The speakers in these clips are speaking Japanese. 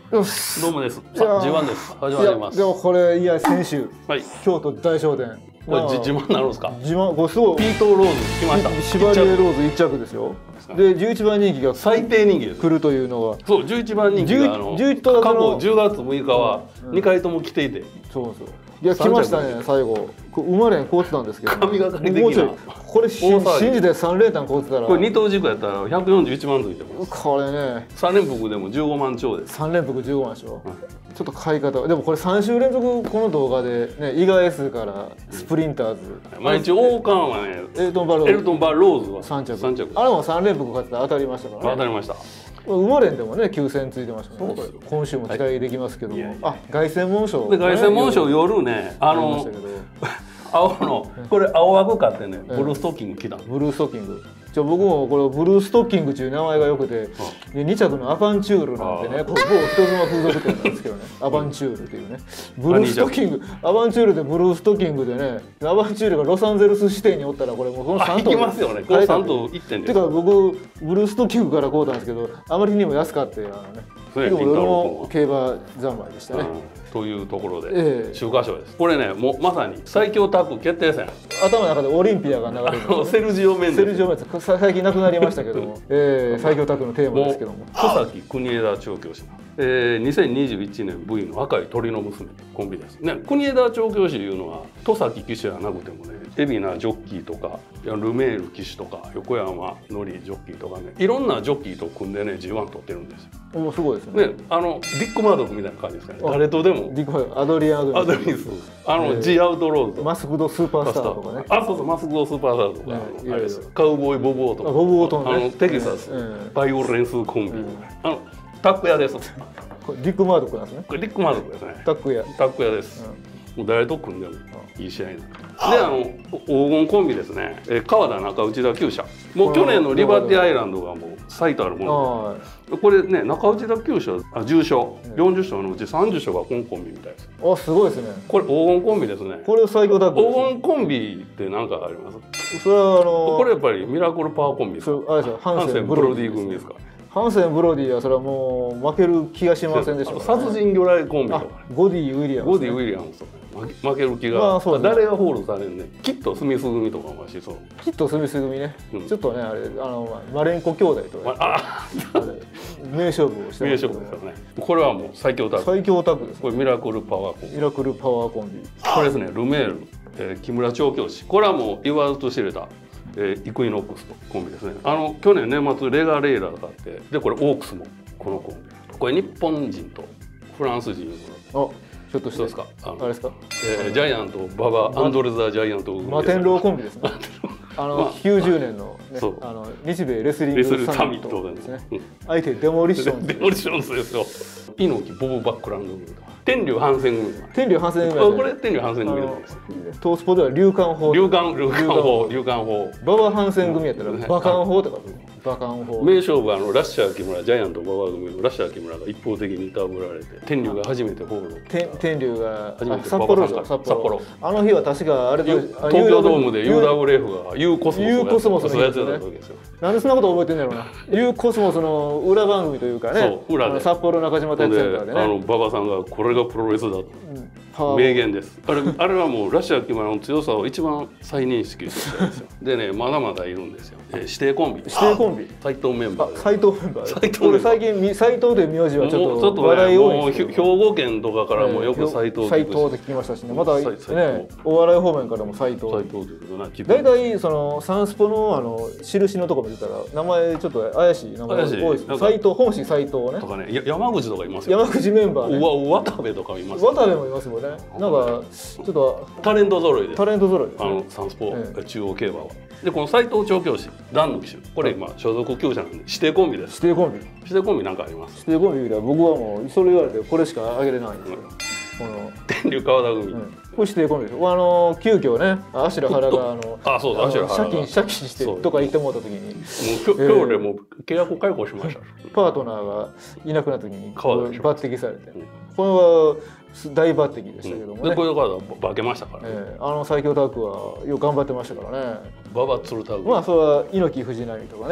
よし。 どうもです。 いやー G1 です。始まります。 でもこれいや先週はい。 京都大商店。 これ自慢になるんですか。 自慢これすごい。 ピートローズ来ました。 シバリエローズ一着ですよ。で11番人気が最低人気です。 来るというのが。 そう11番人気が 11 過去10月6日は2回とも来ていて。 そうそう。いや来ましたね最後。生まれんこうってたんですけど。 神がかり的な。 これ信じて3連単こうってたら。 これ2等軸やったら141万ついてます。 これね。 3連複でも15万超です。 3連複15万でしょ。ちょっと買い方でもこれ3週連続この動画でね伊賀 S からスプリンターズ。 毎日王冠はねエルトンバローズは 3着。あれも3連複買って当たりましたからね。 当たりました。 生まれんでもね9000ついてましたね。今週も期待できますけども。あ凱旋門賞。 で凱旋門賞夜ね青のこれ青枠買ってねブルーストッキング着たの。 ブルーストッキング。僕もこれブルーストッキングっていう名前が良くて、2着のアバンチュールなんてね、某人妻風俗店なんですけどね、アバンチュールっていうね、ブルーストッキング、アバンチュールでブルーストッキングでね、アバンチュールがロサンゼルス支店におったらこれもうこの3頭行きますよね。これ3頭1点で。 てか僕ブルーストッキングから買うたんですけど、あまりにも安かってでもどれも競馬三昧でしたね。 というところで秋華賞です。これねもうまさに最強タッグ決定戦。 頭の中でオリンピアが流れる。 セルジオ・メンデス。 セルジオ・メンデス最近亡くなりましたけども、最強タッグのテーマですけども。 戸崎国枝調教師。2021年 V の赤い鳥の娘コンビですね。国枝調教師いうのは戸崎騎手じゃなくてもね海老名ジョッキーとかルメール騎手とか横山典ジョッキーとかねいろんなジョッキーと組んでね G1 取ってるんですよ。 もうすごいですね。 ディック・マードックみたいな感じですかね。誰とでも。 ディック・マードック、アドリアン・アドリス、ジ・アウトローズ、 マスクド・スーパースターとかね。 あ、そうそう、マスクド・スーパースターとか、あれです。カウボーイ・ボブ・オートン。 ボブ・オートンね。 テキサス、バイオレンスコンビ。タック屋です。 ディック・マードックなんですね。 これディック・マードックですね。 タック屋。 タック屋です。もう誰と組んでもいい試合になる。で黄金コンビですね。川田中内田厩舎。もう去年のリバティアイランドがもう最たるもので。これね中内田厩舎10勝40勝のうち30勝がこのコンビみたいです。 あすごいですね。 これ黄金コンビですね。 これ最強タッグ。 黄金コンビって何かあります？ それはこれやっぱりミラクルパワーコンビですか？ あれですよハンセンブロディ組ですか？ ハンセンブロディはそれはもう負ける気がしませんでした。 殺人魚雷コンビとかゴディ・ウィリアムズ。 ゴディ・ウィリアムズとか負ける気が誰がホールされるね。キッド・スミス組とかもしそう。 キッド・スミス組ね。ちょっとねあれマレンコ兄弟と名勝負をしてます。名勝負ですよね。これはもう最強タッグ。 最強タッグです。 これミラクルパワーコンビ。 ミラクルパワーコンビ。 これですねルメール木村調教師。これはもう言わずと知れた。イクイノックスとコンビですね。去年年末レガレイラーがあってでこれオークスもこのコンビ。これ日本人とフランス人の。 ちょっとしてですか。あれですか。 ジャイアント馬場アンドレ・ザ・ジャイアントマテンローコンビですね。90年の日米レスリングサミットですね。相手デモリッションズ。 デモリッションズですよ。猪木ボブ・バックランド組とか天竜ハンセン組とか。 天竜ハンセン組。 これ天竜ハンセン組です。 トースポでは龍漢砲。 龍漢砲。 馬場ハンセン組やったら馬漢砲とか。馬漢砲。 名勝負ラッシャー木村ジャイアント馬場組のラッシャー木村が一方的にいたぶられて天竜が初めてホール。 天竜が札幌です。札幌。あの日は確かあれ東京ドームで UWF が U コスモスのやつやった時ですよ。 なんでそんなこと覚えてんだろうな。U コスモスの裏番組というかね。札幌中島体育センターでね。 馬場さんがこれがプロレスだと。名言です。あれはもうラッシャー木村の強さを一番再認識したんですよ。でねまだまだいるんですよ。指定コンビ。 指定コンビ。 斉藤メンバー。 斉藤メンバー。俺最近斉藤という名字はちょっと話題多いんですけど。 兵庫県とかからもよく斉藤。 斉藤って聞きましたしね。またねお笑い方面からも斉藤。 斉藤というな。 大体そのサンスポの印のところ見てたら名前ちょっと怪しい名前多いです。斉藤本氏斉藤ね。 とかね山口とかいますよ。 山口メンバーね。 渡部とかいます。 渡部もいますもんね。なんかちょっとタレント揃いで。 タレント揃い。 サンスポ中央競馬は。でこの斉藤調教師段の騎手これ今所属厩舎なんで指定コンビです。 指定コンビ。 指定コンビなんかあります。 指定コンビでは僕はもうそれ言われてこれしかあげれないんですよ。 この天竜川田組。 これ指定コンビです。急遽ねアシュラ原が借金してとか言ってもらった時に今日でもう契約解雇しました。 パートナーがいなくなった時に抜擢されてこれは大抜擢でしたけどもね。 でこういう方は化けましたからね。 最強タッグはよく頑張ってましたからね。 馬場鶴田組。 まあそれは猪木藤波とかね。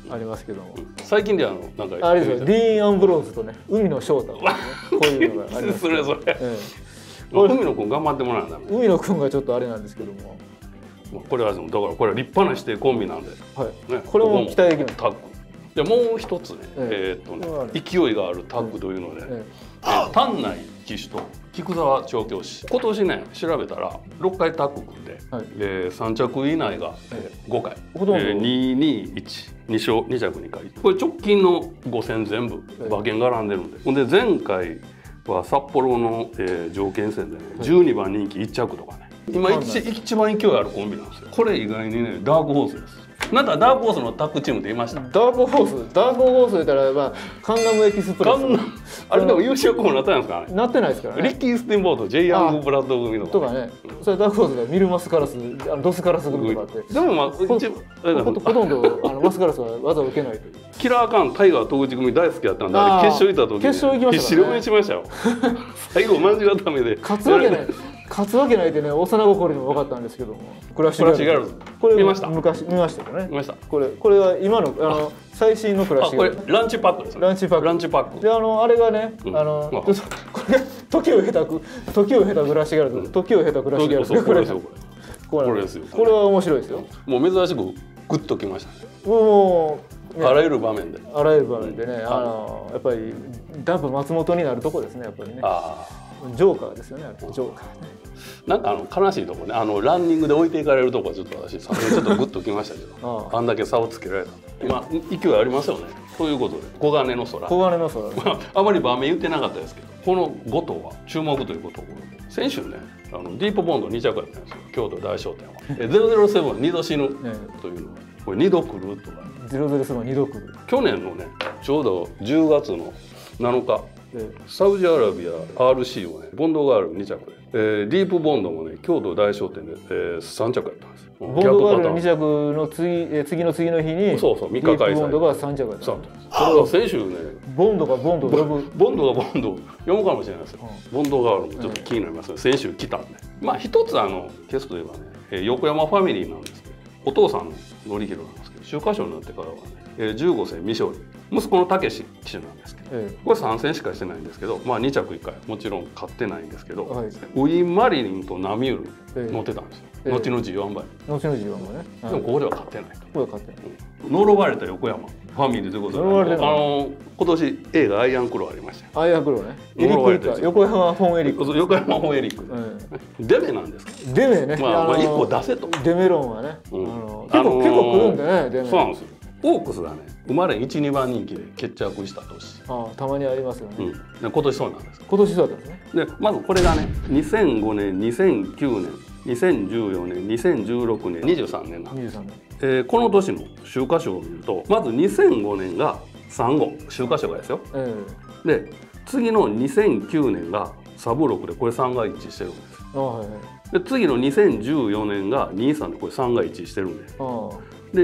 ありますけども、 最近ではなんかあれですよ、ディーン・アンブローズとね、海野翔太とかね、こういうのがありますそれそれ、海野君頑張ってもらわないと。 海野君がちょっとあれなんですけども、 これはだからこれは立派な指定コンビなんで、 はい、これも期待できるタッグ。じゃあもう一つね、勢いがあるタッグというので、丹内騎手と菊沢調教師、今年ね調べたら6回タッグ組んで、3着以内が5回、221、2勝2着2回、これ直近の5戦全部馬券が絡んでるんで、ほんで前回は札幌の条件戦でね12番人気1着とかね、今一番勢いあるコンビなんですよ。これ意外にねダークホースです。なんかダークホースのタッグチームって言いました。 ダークホース言ったら、まあ、カンナムエキスプレス。 あれでも優勝候補になったんですかね。 なってないですからね。 リッキー・スティンボード、ジェイ・ヤング・ブラッド組のとかね。それダークホースでミル・マスカラス、ドスカラス組とかあって。 でもまあほとんどマスカラスは技を受けないという。 キラーカン、タイガー、東口組大好きだったんで、あれ決勝行った時、 決勝行きましたね。必死で応援しましたよ。最後マジ固めで。 勝つわけない。勝つわけないってね、幼心にも分かったんですけども、クラッシュギャルズ、これ見ました。昔見ましたよね。 見ました。 これは今の最新のクラッシュギャルズ。 これランチパックです。 ランチパック。であれがね、これ時を経たクラッシュギャルズ、時を経たクラッシュギャルズ。 これですよ。これですよ。 これは面白いですよ。 もう珍しくグッときましたね。 もうあらゆる場面で。 あらゆる場面でね、やっぱりダンプ松本になるとこですね、やっぱりね。ジョーカーですよね、ジョーカーね。 なんか悲しいとこね、ランニングで置いていかれるとこはちょっと私ちょっとグッときましたけど、あんだけ差をつけられた。まあ勢いありますよね。ということで黄金の空。あまり場面言ってなかったですけど、この5頭は注目ということを先週ねディープボンド2着やったんですよ、京都大商店は。007 2度死ぬというのはこれ2度来るとか。 007 2度来る。 去年のねちょうど10月の7日。サウジアラビア RC をねボンドガール2着で、ディープボンドもね京都大商店で、3着やったんですよ。 ボンドガール2着の次の日にそう3日開催。 ボンドが3着やった。 それが先週ねボンドがボンド読むかもしれないですよ。ボンドガールもちょっと気になりますね。先週来たんで、まあ一つケースといえばね横山ファミリーなんですけど、お父さんの則弘なんですけど、秋華賞になってからはね15戦未勝利、息子の武史騎手なんですけど、これ3戦しかしてないんですけど、まあ2着1回もちろん勝ってないんですけど、ウィン・マリリンとナミュール乗ってたんですよ。後の G1 馬に。 後の G1 馬ね。 でもここでは勝ってないと。 ここで勝ってない。 呪われた横山ファミリーということで、今年映画アイアンクローありました。 アイアンクローね。横山フォンエリック。 横山フォンエリック。デメなんですか。 デメね。 まあ1個出せと。 デメロンはね。結構来るんでね。デメ。 そうなんですよ。オークスがね生まれ 1,2 番人気で決着した年。 たまにありますよね。 今年そうなんです。 今年そうだったんですね。 でまずこれがね2005年2009年2014年2016年23年なんです。この年の秋華賞を見るとまず2005年が3号秋華賞がですよ。で次の2009年がサブ6でこれ3が一致してるんです。で次の2014年が23でこれ3が一致してるんです。で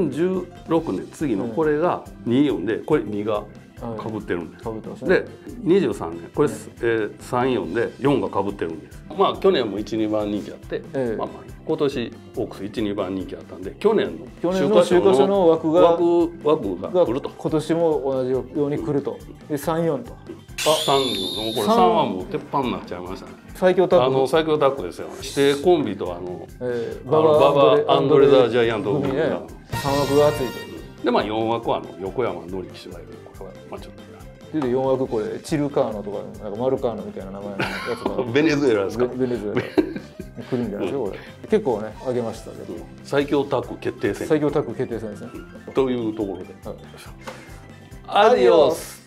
2016年次のこれが24でこれ2がかぶってるんです。で23年これ34で4がかぶってるんです。まあ去年も 1,2 番人気あって、まあ今年オークス 1,2 番人気あったんで去年の秋華賞の枠が来ると。 今年も同じように来ると。で34と。 3これ3はもう鉄板になっちゃいましたね。 最強タッグ。 最強タッグですよ。指定コンビとババ・アンドレ・ザ・ジャイアント組ね。3枠が熱いと。 でまあ4枠は横山典騎手がいる。これはまあちょっとで4枠これチルカーノとかなんかマルカーノみたいな名前のやつがベネズエラですか。 ベネズエラ来るんじゃないですかこれ。結構ね上げましたけど。 最強タッグ決定戦。 最強タッグ決定戦ですね。 というところで。 アディオス。